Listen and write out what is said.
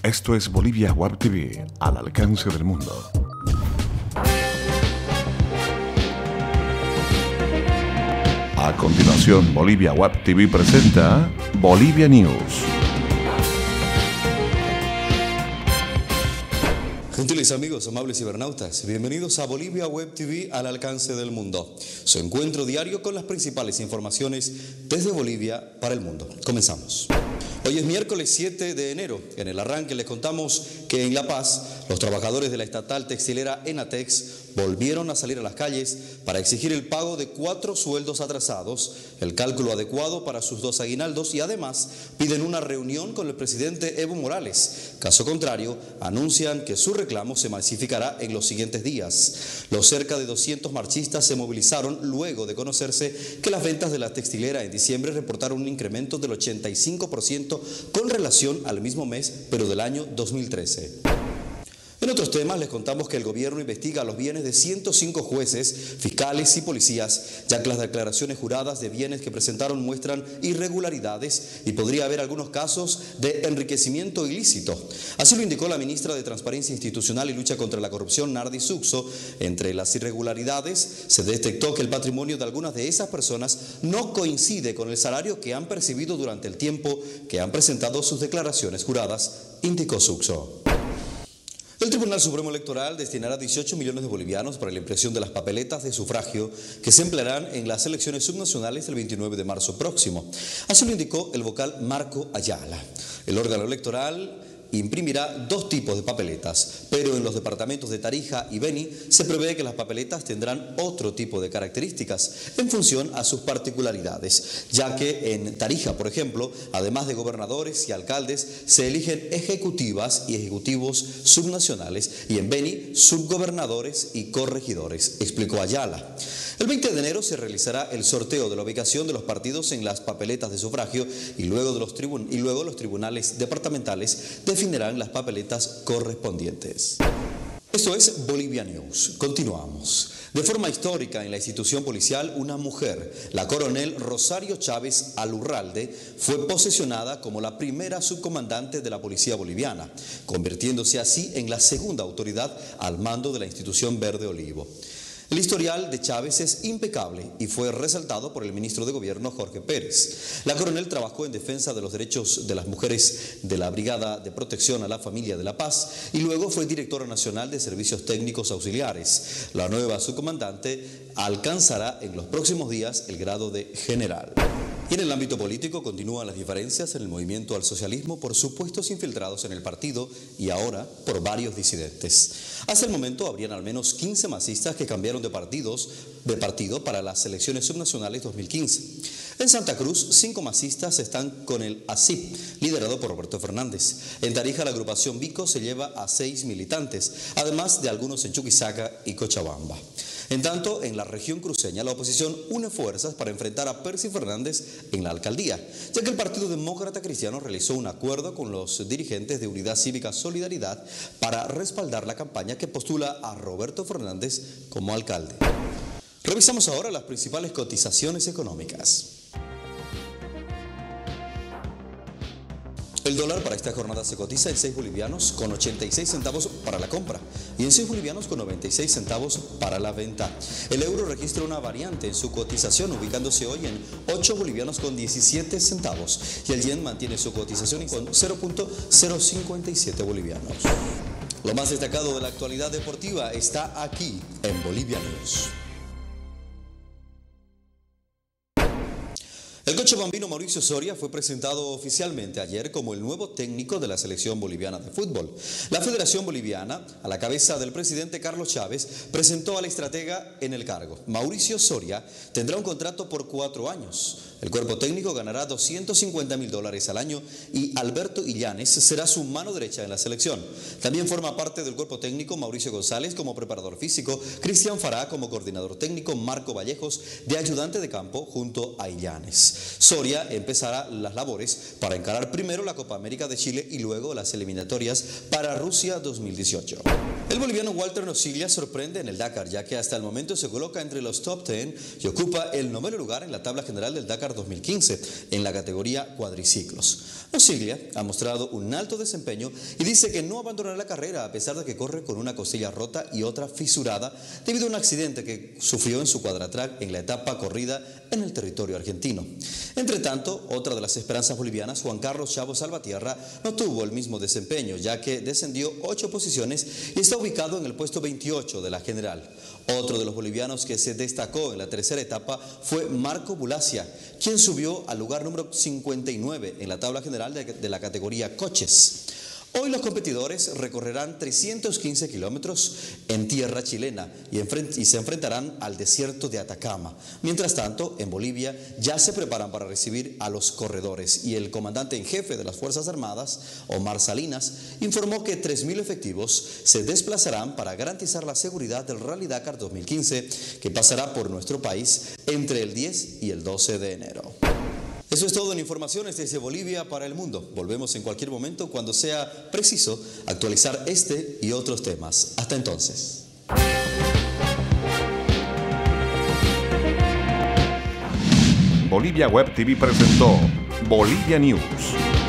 Esto es Bolivia Web TV, al alcance del mundo. A continuación, Bolivia Web TV presenta Bolivia News. Gentiles amigos, amables cibernautas, bienvenidos a Bolivia Web TV al alcance del mundo. Su encuentro diario con las principales informaciones desde Bolivia para el mundo. Comenzamos. Hoy es miércoles 7 de enero. En el arranque les contamos que en La Paz, los trabajadores de la estatal textilera Enatex volvieron a salir a las calles para exigir el pago de 4 sueldos atrasados, el cálculo adecuado para sus 2 aguinaldos y además piden una reunión con el presidente Evo Morales. Caso contrario, anuncian que su reclamo se masificará en los siguientes días. Los cerca de 200 marchistas se movilizaron luego de conocerse que las ventas de la textilera en diciembre reportaron un incremento del 85% con relación al mismo mes, pero del año 2013. En otros temas les contamos que el gobierno investiga los bienes de 105 jueces, fiscales y policías, ya que las declaraciones juradas de bienes que presentaron muestran irregularidades y podría haber algunos casos de enriquecimiento ilícito. Así lo indicó la ministra de Transparencia Institucional y Lucha contra la Corrupción, Nardi Suxo. Entre las irregularidades se detectó que el patrimonio de algunas de esas personas no coincide con el salario que han percibido durante el tiempo que han presentado sus declaraciones juradas, indicó Suxo. El Tribunal Supremo Electoral destinará 18 millones de bolivianos para la impresión de las papeletas de sufragio que se emplearán en las elecciones subnacionales el 29 de marzo próximo. Así lo indicó el vocal Marco Ayala. El órgano electoral imprimirá 2 tipos de papeletas, pero en los departamentos de Tarija y Beni se prevé que las papeletas tendrán otro tipo de características en función a sus particularidades, ya que en Tarija, por ejemplo, además de gobernadores y alcaldes, se eligen ejecutivas y ejecutivos subnacionales y en Beni subgobernadores y corregidores, explicó Ayala. El 20 de enero se realizará el sorteo de la ubicación de los partidos en las papeletas de sufragio y luego los tribunales departamentales definirán las papeletas correspondientes. Esto es Bolivia News. Continuamos. De forma histórica en la institución policial, una mujer, la coronel Rosario Chávez Alurralde, fue posesionada como la primera subcomandante de la policía boliviana, convirtiéndose así en la segunda autoridad al mando de la institución Verde Olivo. El historial de Chávez es impecable y fue resaltado por el ministro de Gobierno Jorge Pérez. La coronel trabajó en defensa de los derechos de las mujeres de la Brigada de Protección a la Familia de La Paz y luego fue directora nacional de Servicios Técnicos Auxiliares. La nueva subcomandante alcanzará en los próximos días el grado de general. Y en el ámbito político continúan las diferencias en el movimiento al socialismo por supuestos infiltrados en el partido y ahora por varios disidentes. Hasta el momento habrían al menos 15 masistas que cambiaron de partido para las elecciones subnacionales 2015. En Santa Cruz, 5 masistas están con el ASIP, liderado por Roberto Fernández. En Tarija, la agrupación Vico se lleva a 6 militantes, además de algunos en Chuquisaca y Cochabamba. En tanto, en la región cruceña, la oposición une fuerzas para enfrentar a Percy Fernández en la alcaldía, ya que el Partido Demócrata Cristiano realizó un acuerdo con los dirigentes de Unidad Cívica Solidaridad para respaldar la campaña que postula a Roberto Fernández como alcalde. Revisamos ahora las principales cotizaciones económicas. El dólar para esta jornada se cotiza en 6 bolivianos con 86 centavos para la compra y en 6 bolivianos con 96 centavos para la venta. El euro registra una variante en su cotización, ubicándose hoy en 8 bolivianos con 17 centavos y el yen mantiene su cotización con 0.057 bolivianos. Lo más destacado de la actualidad deportiva está aquí en Bolivia News. El cochabambino Mauricio Soria fue presentado oficialmente ayer como el nuevo técnico de la selección boliviana de fútbol. La Federación Boliviana, a la cabeza del presidente Carlos Chávez, presentó al estratega en el cargo. Mauricio Soria tendrá un contrato por 4 años. El cuerpo técnico ganará $250.000 al año y Alberto Illanes será su mano derecha en la selección. También forma parte del cuerpo técnico Mauricio González como preparador físico, Cristian Fará como coordinador técnico, Marco Vallejos de ayudante de campo junto a Illanes. Soria empezará las labores para encarar primero la Copa América de Chile y luego las eliminatorias para Rusia 2018. El boliviano Walter Nociglia sorprende en el Dakar, ya que hasta el momento se coloca entre los top 10 y ocupa el 9º lugar en la tabla general del Dakar 2015 en la categoría cuadriciclos. Nociglia ha mostrado un alto desempeño y dice que no abandonará la carrera a pesar de que corre con una costilla rota y otra fisurada debido a un accidente que sufrió en su cuadratrack en la etapa corrida en el territorio argentino. Entre tanto, otra de las esperanzas bolivianas, Juan Carlos Chavo Salvatierra, no tuvo el mismo desempeño, ya que descendió 8 posiciones y está ubicado en el puesto 28 de la general. Otro de los bolivianos que se destacó en la tercera etapa fue Marco Bulacia, quien subió al lugar número 59 en la tabla general de la categoría coches. Hoy los competidores recorrerán 315 kilómetros en tierra chilena y se enfrentarán al desierto de Atacama. Mientras tanto, en Bolivia ya se preparan para recibir a los corredores y el comandante en jefe de las Fuerzas Armadas, Omar Salinas, informó que 3.000 efectivos se desplazarán para garantizar la seguridad del Rally Dakar 2015 que pasará por nuestro país entre el 10 y el 12 de enero. Eso es todo en Informaciones desde Bolivia para el mundo. Volvemos en cualquier momento cuando sea preciso actualizar este y otros temas. Hasta entonces. Bolivia Web TV presentó Bolivia News.